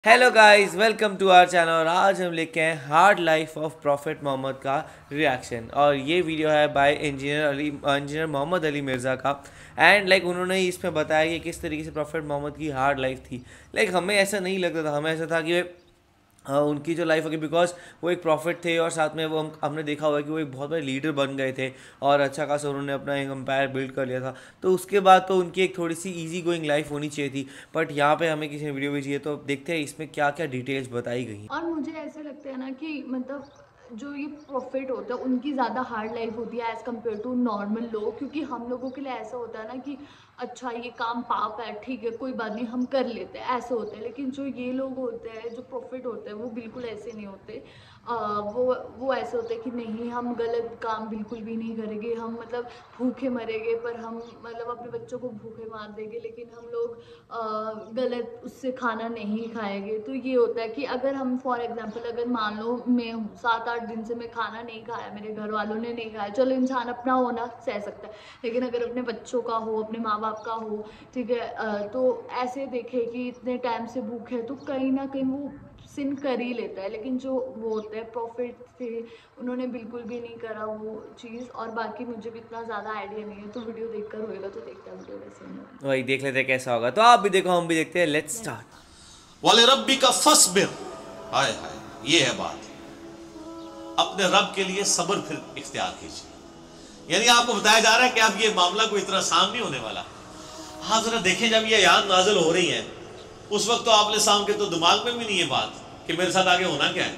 Hello guys, welcome to our channel. और आज हम लेके आए hard life of prophet Mohammad का रिएक्शन। और ये वीडियो है बाय इंजीनियर मोहम्मद अली मिर्ज़ा का। एंड उन्होंने इसमें बताया कि किस तरीके से प्रॉफिट मोहम्मद की हार्ड लाइफ थी। हमें ऐसा नहीं लगता था, हमें ऐसा था कि उनकी जो लाइफ होगी, बिकॉज वो एक प्रॉफिट थे और साथ में वो हमने देखा हुआ है कि वो एक बहुत बड़े लीडर बन गए थे और अच्छा खासा उन्होंने अपना एक एम्पायर बिल्ड कर लिया था। तो उसके बाद तो उनकी एक थोड़ी सी इजी गोइंग लाइफ होनी चाहिए थी। बट यहाँ पे हमें किसी ने वीडियो भेजी है, तो देखते हैं इसमें क्या क्या डिटेल्स बताई गई हैं। और मुझे ऐसे लगता है ना कि मतलब जो ये प्रॉफिट होता है उनकी ज़्यादा हार्ड लाइफ होती है एज़ कम्पेयर टू नॉर्मल लोग, क्योंकि हम लोगों के लिए ऐसा होता है ना कि अच्छा ये काम पाप है, ठीक है कोई बात नहीं हम कर लेते हैं, ऐसे होते हैं। लेकिन जो ये लोग होते हैं, जो प्रॉफिट होते हैं, वो बिल्कुल ऐसे नहीं होते। वो ऐसे होते हैं कि नहीं हम गलत काम बिल्कुल भी नहीं करेंगे, हम मतलब भूखे मरेंगे पर हम मतलब अपने बच्चों को भूखे मार देंगे, लेकिन हम लोग गलत उससे खाना नहीं खाएंगे। तो ये होता है कि अगर हम फॉर एग्जांपल अगर मान लो मैं हूँ 7-8 दिन से मैं खाना नहीं खाया, मेरे घर वालों ने नहीं खाया, चलो इंसान अपना होना सह सकता है। लेकिन अगर अपने बच्चों का हो, अपने माँ बाप का हो, ठीक है, तो ऐसे देखे कि इतने टाइम से भूखे है तो कहीं ना कहीं वो सिन कर ही लेता है। लेकिन जो वो होते हैं प्रॉफिट थे, उन्होंने बिल्कुल भी नहीं करा वो चीज़। और बाकी मुझे भी इतना ज़्यादा आइडिया नहीं है, तो वीडियो देखकर होएगा तो देखता है वीडियो वैसे नहीं। वही देख लेते हैं कैसा होगा। तो आप भी देखो, हम भी देखते हैं। Let's start. वाले रब्बी का फसबिर, हाय हाय, ये है बात। अपने रब के लिए सब्र फिर इख्तियार कीजिए। यानी आपको बताया जा रहा है कि अब ये मामला कोई इतना आसान नहीं होने वाला। हाँ जरा देखें, जब ये आयात नाजिल हो रही है उस वक्त तो आपने साम के तो दिमाग में भी नहीं ये बात कि मेरे साथ आगे होना क्या है।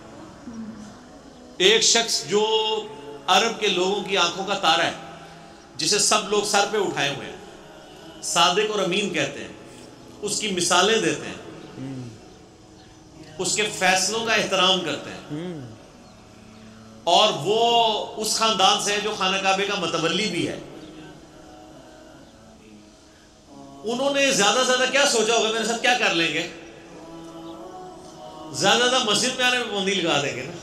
एक शख्स जो अरब के लोगों की आंखों का तारा है, जिसे सब लोग सर पे उठाए हुए हैं, सादिक और अमीन कहते हैं, उसकी मिसालें देते हैं, उसके फैसलों का एहतराम करते हैं, और वो उस खानदान से है जो खाना काबे का मतवल्ली भी है। उन्होंने ज्यादा से ज्यादा क्या सोचा होगा, मेरे साथ क्या कर लेंगे, ज्यादा ज्यादा मस्जिद में आने में पाबंदी लगा देंगे ना,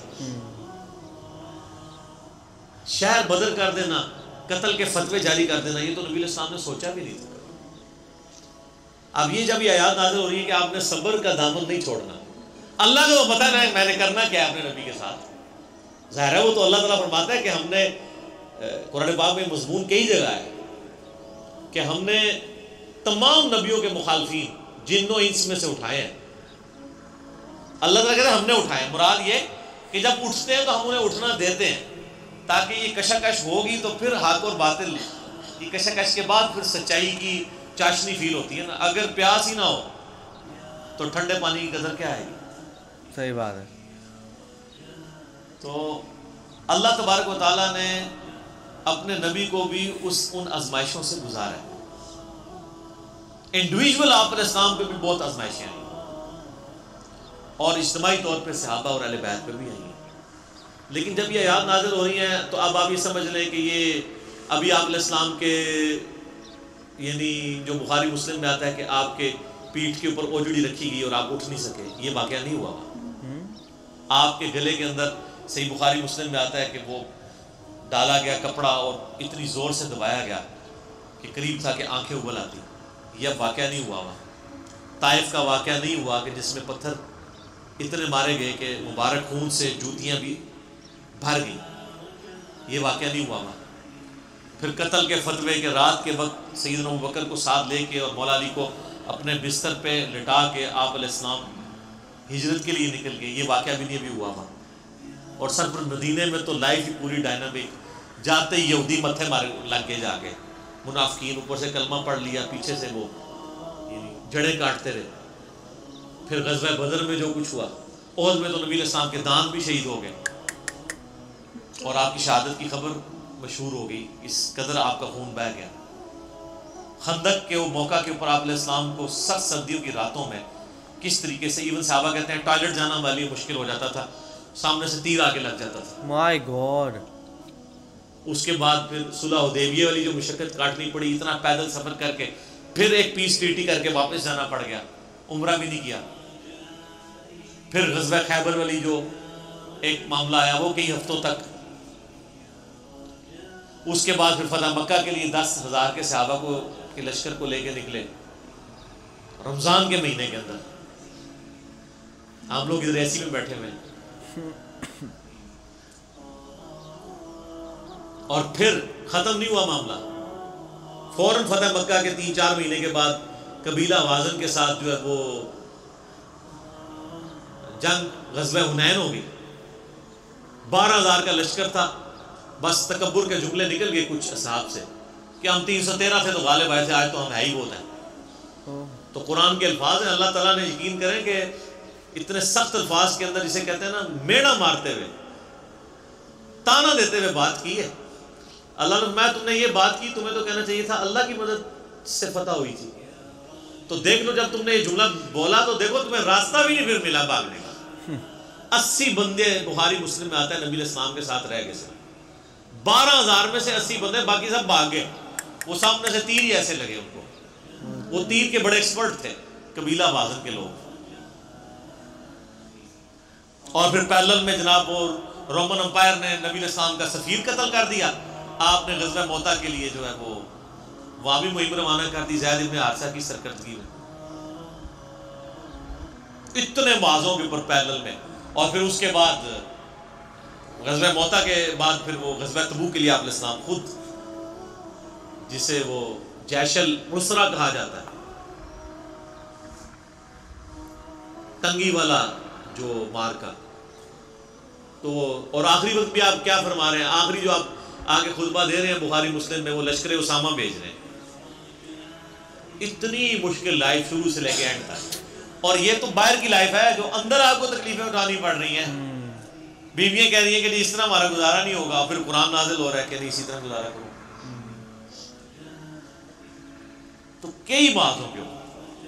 शहर बदल कर देना, कत्ल के फतवे जारी कर देना, ये तो नबी इस्लाम ने सोचा भी नहीं था। अब ये जब ये आयात नाज़िल हो रही है कि आपने सब्र का दामन नहीं छोड़ना, अल्लाह को पता है मैंने करना क्या है अपने नबी के साथ। ज़ाहिर है वो तो अल्लाह ताला फरमाता है कि हमने कुरान पाक में मज़मून कई जगह है कि हमने तमाम नबियों के मुखालफीन जिन्नो इंस में से उठाए हैं। अल्लाह ताला कहता है हमने उठाए। मुराद ये कि जब उठते हैं तो हम उन्हें उठना देते हैं, ताकि ये कशाकश होगी तो फिर हक और बातिल की कशाकश के बाद फिर सच्चाई की चाशनी फील होती है ना। अगर प्यास ही ना हो तो ठंडे पानी की कदर क्या आएगी। सही बात है। तो अल्लाह तबारक व तआला ने अपने नबी को भी उन आजमाइशों से गुजारा है। इंडिविजुअल आप इस्लाम पे भी बहुत आजमाइशें आई और इज्तिमाई तौर पे सहाबा और अहले बैत पे भी आई हैं। लेकिन जब ये आयात नाज़िल हो रही हैं तो अब आप ये समझ लें कि ये अभी आप इस्लाम के यानी जो बुखारी मुस्लिम में आता है कि आपके पीठ के ऊपर ओजड़ी रखी गई और आप उठ नहीं सके, ये वाक़या नहीं हुआ। आपके गले के अंदर सही बुखारी मुस्लिम में आता है कि वो डाला गया कपड़ा और इतनी ज़ोर से दबाया गया कि करीब था कि आंखें उबल आती। यह वाक़या नहीं हुआ। ताइफ का वाक़या नहीं हुआ कि जिसमें पत्थर इतने मारे गए कि मुबारक खून से जूतियाँ भी भर गई, ये वाक़या नहीं हुआ। फिर कत्ल के फतवे के रात के वक्त सैयदना अबू बकर को साथ लेके और मौला अली को अपने बिस्तर पे लिटा के आप अलैहिस्सलाम हिजरत के लिए निकल गए, ये वाक़या भी नहीं अभी हुआ था। और सर मदीने में तो लाइफ ही पूरी डायनामिक, जाते ही यहूदी मत्थे मारे लग गए, जाके मुनाफिकीन ऊपर से कलमा पढ़ लिया, पीछे से वो जड़ें काटते रहे। फिर ग़ज़वा बदर में जो कुछ हुआ, ओहद में तो नबी इस्लाम के दान भी शहीद हो गए और आपकी शहादत की खबर मशहूर हो गई, इस कदर आपका खून बह गया। खंदक के वो मौका के ऊपर आप इस्लाम को सख्त सर्दियों की रातों में किस तरीके से इवन साहबा कहते हैं टॉयलेट जाना वाली मुश्किल हो जाता था, सामने से तीर आके लग जाता था। My god. उसके बाद फिर सुलह हुदैबिया वाली जो मुशक्कत काटनी पड़ी, इतना पैदल सफर करके, फिर एक पीस ट्रीटी करके वापस जाना पड़ गया, उम्रा भी नहीं किया। फिर ग़ज़वा खैबर वाली जो एक मामला आया वो कई हफ्तों तक। उसके बाद फिर फतह मक्का के लिए 10,000 के सहाबा को के लश्कर को लेके निकले रमज़ान के महीने के अंदर। हम लोग इधर एसी में बैठे हुए हैं। और फिर खत्म नहीं हुआ मामला, फौरन फतेह मक्का के 3-4 महीने के बाद कबीला वाजन के साथ जो है वो जंग ग़ज़वा हुनैन हो गई। 12,000 का लश्कर था। बस तकब्बुर के जुमले निकल गए कुछ असहाब से कि हम 313 थे तो गालिब आए थे, आज तो हम है ही बहुत हैं। तो कुरान के अल्फाज हैं, अल्लाह ताला ने यकीन करें कि इतने सख्त अल्फाज के अंदर, जिसे कहते हैं ना मेड़ा मारते हुए, ताना देते हुए बात की है। अल्लाह ने, मैं तुमने ये बात की, तुम्हें तो कहना चाहिए था अल्लाह की मदद से फतह हुई थी। तो देख लो, जब तुमने ये जुमला बोला तो देखो तुम्हें रास्ता भी नहीं फिर मिला भागने का। 80 बंदे बुखारी मुस्लिम में आता है नबी इस्लाम के साथ रह गए। 12,000 में से 80 बंदे, बाकी सब भाग गए। वो सामने से तीर ही ऐसे लगे उनको। वो तीर के बड़े एक्सपर्ट थे कबीला वाजन के लोग। और फिर पैरेलल में जनाब वो रोमन अंपायर ने नबी इस्लाम का सफीर कत्ल कर दिया। आपने ग़ज़वा मोता के लिए जो है वो वाबी मुहिम रवाना कर दी ज़ैद इब्न हारिसा की सरकर्दगी में, इतने माज़ों के ऊपर पैरेलल में। और फिर उसके बाद ग़ज़वा मोता के बाद फिर वो ग़ज़वा तबूक के लिए आप इस्लाम खुद, जिसे वो जैशल उसरा कहा जाता है, तंगी वाला जो मार्का, तो और आखिरी वक्त भी आप क्या फरमा रहे हैं, आखिरी जो आप आगे खुतबा दे रहे हैं बुखारी मुस्लिम में, वो लश्कर उसामा भेज रहे हैं। इतनी मुश्किल लाइफ शुरू से लेके एंड तक। और ये तो बाहर की लाइफ है, जो अंदर आपको तकलीफें उठानी पड़ रही हैं। बीवियां कह रही हैं कि इस तरह हमारा गुजारा नहीं होगा, फिर कुरान नाजिल हो रहा है कि नहीं इसी तरह गुजारा करो। तो कई माज़ों के ऊपर,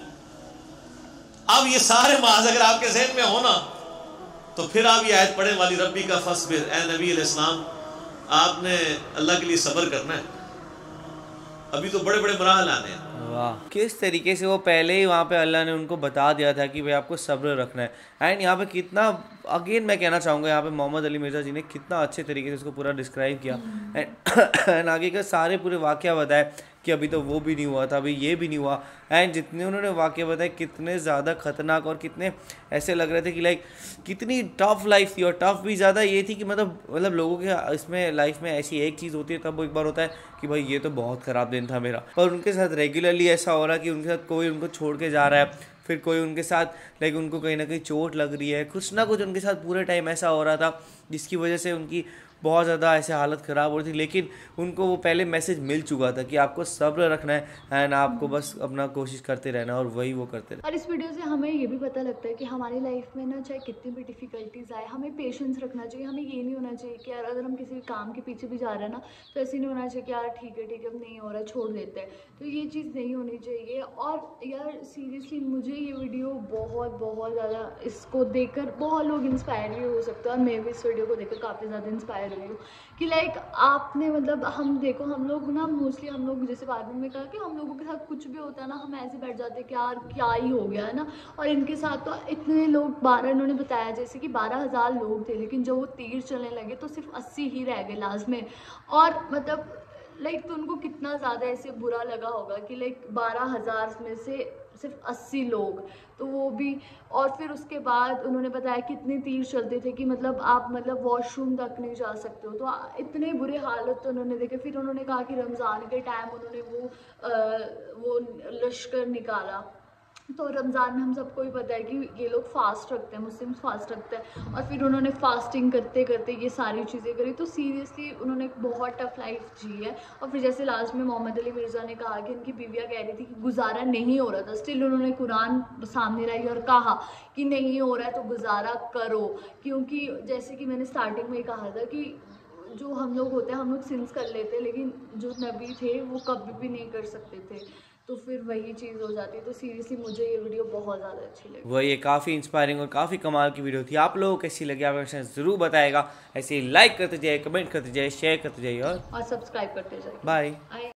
अब ये सारे माज़ अगर आपके ज़हन में हो ना, तो फिर आप ये आयत पढ़े वाली रब्बी का फस्बिर, ए नबी अलैहिस्सलाम आपने अल्लाह के लिए सब्र करना है, अभी तो बड़े बड़े मराहल आने हैं। वाह, किस तरीके से वो पहले ही वहाँ पे अल्लाह ने उनको बता दिया था कि भाई आपको सब्र रखना है। एंड यहाँ पे कितना, अगेन मैं कहना चाहूँगा, यहाँ पे मोहम्मद अली मिर्ज़ा जी ने कितना अच्छे तरीके से उसको पूरा डिस्क्राइब किया। एंड आगे का सारे पूरे वाक़या बताए कि अभी तो वो भी नहीं हुआ था, अभी ये भी नहीं हुआ। एंड जितने उन्होंने वाक़या बताए कितने ज़्यादा ख़तरनाक और कितने ऐसे लग रहे थे कि लाइक कितनी टफ़ लाइफ थी। और टफ़ भी ज़्यादा ये थी कि मतलब लोगों के इसमें लाइफ में ऐसी एक चीज़ होती है, तब वो एक बार होता है कि भाई ये तो बहुत ख़राब दिन था मेरा। और उनके साथ रेगुलरली ऐसा हो रहा है कि उनके साथ कोई उनको छोड़ के जा रहा है, फिर कोई उनके साथ लाइक उनको कहीं ना कहीं चोट लग रही है, कुछ ना कुछ उनके साथ पूरे टाइम ऐसा हो रहा था जिसकी वजह से उनकी बहुत ज़्यादा ऐसे हालत ख़राब हो रही थी। लेकिन उनको वो पहले मैसेज मिल चुका था कि आपको सब्र रखना है एंड आपको बस अपना कोशिश करते रहना, और वही वो करते रहना। और इस वीडियो से हमें ये भी पता लगता है कि हमारी लाइफ में ना चाहे कितनी भी डिफ़िकल्टीज़ आए, हमें पेशेंस रखना चाहिए। हमें ये नहीं होना चाहिए कि यार अगर हम किसी काम के पीछे भी जा रहे हैं ना, तो ऐसे नहीं होना चाहिए कि यार ठीक है अब नहीं हो रहा है, छोड़ देते हैं। तो ये चीज़ नहीं होनी चाहिए। और यार सीरियसली मुझे ये वीडियो बहुत ज़्यादा, इसको देखकर बहुत लोग इंस्पायर भी हो सकते हैं, और मैं भी इस वीडियो को देखकर काफ़ी ज़्यादा इंस्पायर हुई हूँ कि लाइक आपने मतलब हम देखो, हम लोग ना मोस्टली हम लोग जैसे बाद में कहा कि हम लोगों के साथ कुछ भी होता है ना, हम ऐसे बैठ जाते हैं कि यार क्या ही हो गया है ना। और इनके साथ तो इतने लोग 12, इन्होंने बताया जैसे कि 12,000 लोग थे, लेकिन जब वो तीर चलने लगे तो सिर्फ 80 ही रह गए लास्ट में। और मतलब लाइक तो उनको कितना ज़्यादा ऐसे बुरा लगा होगा कि लाइक 12,000 में से सिर्फ 80 लोग, तो वो भी। और फिर उसके बाद उन्होंने बताया कितने तीर चलते थे कि मतलब आप मतलब वॉशरूम तक नहीं जा सकते हो, तो इतने बुरे हालत तो उन्होंने देखे। फिर उन्होंने कहा कि रमज़ान के टाइम उन्होंने वो लश्कर निकाला। तो रमज़ान में हम सबको ही पता है कि ये लोग फास्ट रखते हैं, मुस्लिम्स फास्ट रखते हैं, और फिर उन्होंने फास्टिंग करते करते ये सारी चीज़ें करी। तो सीरियसली उन्होंने एक बहुत टफ लाइफ जी है। और फिर जैसे लास्ट में मोहम्मद अली मिर्ज़ा ने कहा कि उनकी बीवियाँ कह रही थी कि गुजारा नहीं हो रहा था, स्टिल उन्होंने कुरान सामने लाई और कहा कि नहीं हो रहा है तो गुजारा करो। क्योंकि जैसे कि मैंने स्टार्टिंग में कहा था कि जो हम लोग होते हैं, हम लोग सिंस कर लेते हैं, लेकिन जो नबी थे वो कभी भी नहीं कर सकते थे, तो फिर वही चीज़ हो जाती है। तो सीरियसली मुझे ये वीडियो बहुत ज़्यादा अच्छी लगी। वही ये काफ़ी इंस्पायरिंग और काफ़ी कमाल की वीडियो थी। आप लोगों को कैसी लगी आप ज़रूर बताएगा। ऐसे ही लाइक करते जाइए, कमेंट करते जाइए, शेयर करते जाइए और सब्सक्राइब करते जाइए। बाय।